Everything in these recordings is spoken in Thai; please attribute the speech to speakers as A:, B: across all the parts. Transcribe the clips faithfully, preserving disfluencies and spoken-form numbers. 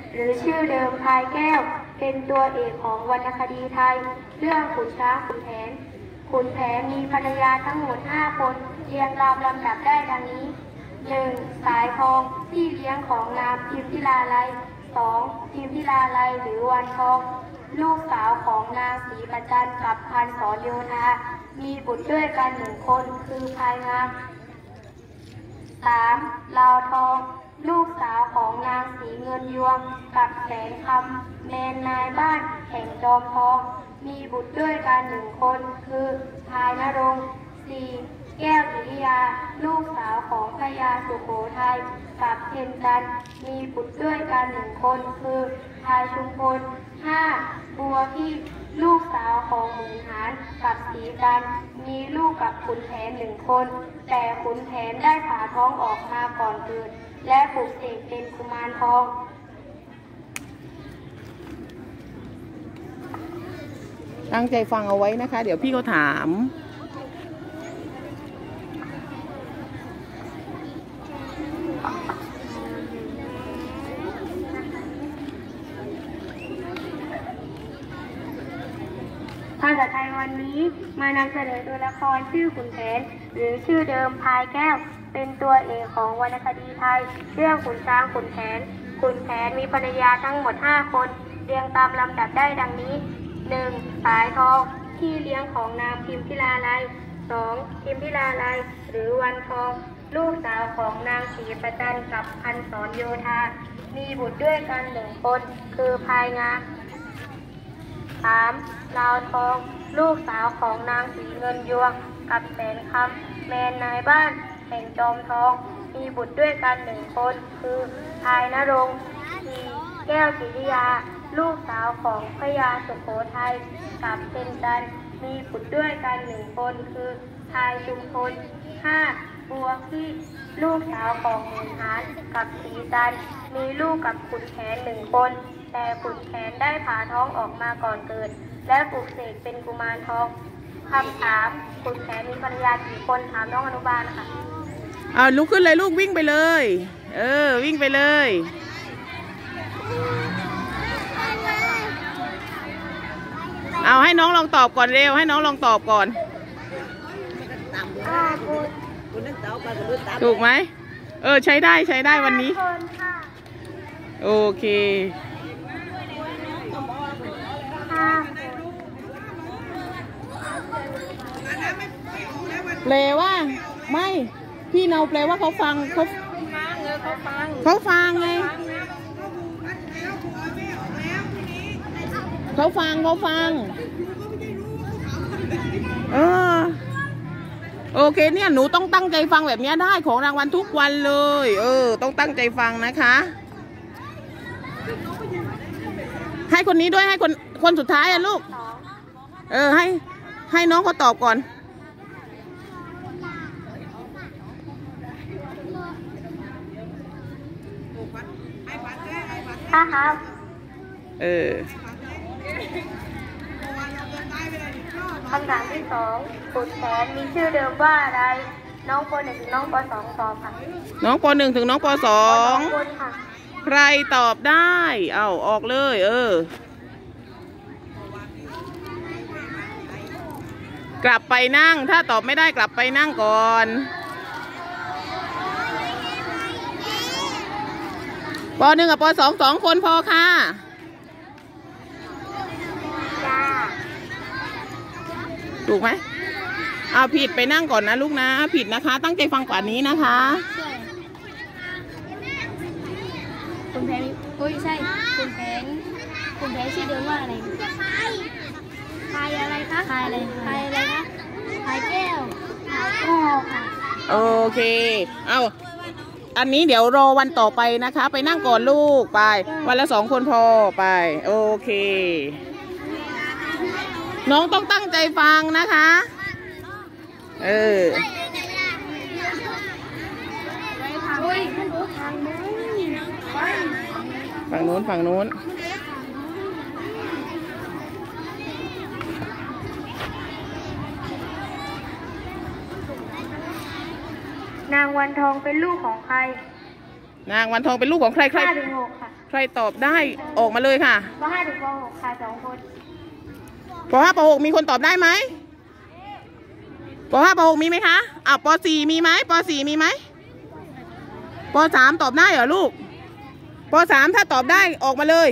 A: หรือชื่อเดิมพายแก้วเป็นตัวเอกของวรรณคดีไทยเรื่องขุนช้างขุนแผนขุนแผนมีภรรยาทั้งหมดห้าคนเรียงตามลำดับได้ดังนี้ หนึ่ง. สายทองที่เลี้ยงของนางพิมพิลาไลย สอง. พิมพิลาไลยหรือวันทองลูกสาวของนางศรีประจันกับพันสอนโยธามีบุตรด้วยกันหนึ่งคนคือพายงาม สาม. ลาวทองลูกสาวของนางศรีเงินยวงกับแสนคำแมนนายบ้านแห่งจอมทองมีบุตรด้วยกันหนึ่งคนคือพายนรงค์ สี่. แก้วกิริยาลูกสาวของพญาสุโขทัยกับเพ็ญจันทร์มีบุตรด้วยกันหนึ่งคนคือพายชุมพล ห้า. บัวพี่ลูกสาวของหมื่นหารกับศรีจันทร์มีลูกกับขุนแผนหนึ่งคนแต่ขุนแผนได้ผ่าท้องออกมาก่อนเกิดและปลุกเสกเป็นกุมารทอง
B: ตั้งใจฟังเอาไว้นะคะเดี๋ยวพี่เขาถาม
A: ภาษาไทยวันนี้มานำเสนอตัวละครชื่อขุนแผนหรือชื่อเดิมพายแก้วเป็นตัวเอกของวรรณคดีไทยเรื่องขุนช้างขุนแผนขุนแผนมีภรรยาทั้งหมดห้าคนเรียงตามลำดับได้ดังนี้ หนึ่ง. สายทองที่เลี้ยงของนางพิมพิลาไลย สอง. พิมพิลาไลยหรือวันทองลูกสาวของนางศรีประจันกับพันสอนโยธามีบุตรด้วยกันหนึ่งคนคือพายงาม สาม. ลาวทองลูกสาวของนางศรีเงินยวงกับแสนคำแมนนายบ้านแห่งจอมทองมีบุตรด้วยกันหนึ่งคนคือพายนรงค์ สี่. แก้วกิริยาลูกสาวของพญาสุโขทัยกับเพ็ญจันทร์มีบุตรด้วยกันหนึ่งคนคือพายชุมพล ห้า. บัวพี่ลูกสาวของหมื่นหารกับศรีจันทร์มีลูกกับขุนแผนหนึ่งคนแต่ขุนแผนได้ผ่าท้องออกมาก่อนเกิดและปลุกเสกเป็นกุมารทองคำถามขุนแผนมีภรรยากี่คนถามน้องอนุบาลนะคะ
B: เอาลุกขึ้นเลยลูกวิ่งไปเลยเออวิ่งไปเลยเอาให้น้องลองตอบก่อนเร็วให้น้องลองตอบก่อนถูกไหมเออใช้ได้ใช้ได้วันนี้โอเคแปลว่าไม่พี่เนาแปลว่าเขาฟังเขาเขาฟังไงเขาฟังเขาฟังเออโอเคเนี่ยหนูต้องตั้งใจฟังแบบนี้ได้ของรางวัลทุกวันเลยเออต้องตั้งใจฟังนะคะให้คนนี้ด้วยให้คนคนสุดท้ายอะลูกเออให้ให้น้องเขาตอบก่อน
A: ค่ะครับ
B: เออ
A: คำถามที่สองขุนแผนมีชื่อเดิมว่าอะไรน้องป.หนึ่งถึงน้องป.สองตอบค่ะ
B: น้องป.หนึ่งถึงน้องป.สองใครตอบได้เอาออกเลยเออกลับไปนั่งถ้าตอบไม่ได้กลับไปนั่งก่อนป.หนึ่งกับป.สองสองคนพอค่ะถูกไหมเอาผิดไปนั่งก่อนนะลูกนะผิดนะคะตั้งใจฟังกว่านี้นะคะ
A: คุณแผนโอ้ยใช่คุณแผนคุณแผนชื่อเดิมว่าอะไรพายอะไรคะพายอะไรพายอะไรคะพายแก้วพายแก้วค่ะ
B: โอเคเอาอันนี้เดี๋ยวรอวันต่อไปนะคะไปนั่งก่อนลูกไปวันละสองคนพอไปโอเคน้องต้องตั้งใจฟังนะคะเออฝั่งโน้นฝั่งโน้น
A: นางวันทองเป็นลูกของใคร
B: นางวันทองเป็นลูกของใครใคร
A: ห้าถึงหกค่ะ
B: ใครตอบได้ออกมาเลยค่ะ
A: ป .ห้า ถึงป .หก ค่ะสองคน
B: ป .ห้า ป .หก มีคนตอบได้ไหมป .ห้า ป .หก มีไหมคะอ่ะป .สี่ มีไหมป .สี่ มีไหมป .สาม ตอบได้เหรอลูกป .สาม ถ้าตอบได้ออกมาเลย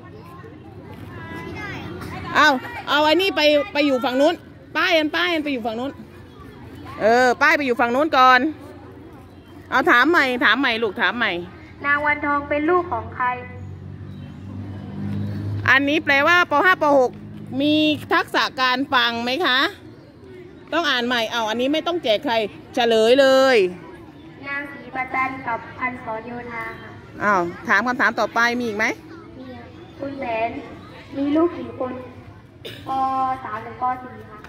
B: เอาเอาไอ้นี่ไปไปอยู่ฝั่งนู้นป้ายอันป้ายอันไปอยู่ฝั่งนู้นเออป้ายไปอยู่ฝั่งนู้นก่อนเอาถามใหม่ถามใหม่ลูกถามใหม่
A: นางวันทองเป็นลูกของใคร
B: อันนี้แปลว่าป .ห้า ป .หก มีทักษะการฟังไหมคะต้องอ่านใหม่เอาอันนี้ไม่ต้องแจกใครเฉลยเลย
A: นางศรีประจันกับพันศรโยธาค่ะ
B: อ้าวถามคำถามต่อไปมีอีกไหม
A: มีคุณแผนมีลูกกี่คนป .สาม ถึงป .สี่ ค่ะ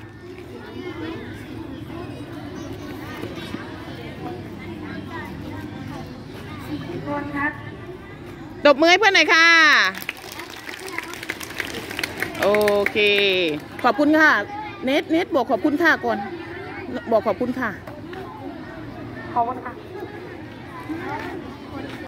A: คนครับ
B: ตบมือให้เพื่อนหน่อยค่ะโอเคขอบคุณค่ะเน็ตเน็ตบอกขอบคุณค่ะก่อนบอกขอบคุณค่ะ
A: ขอบคุณค่ะ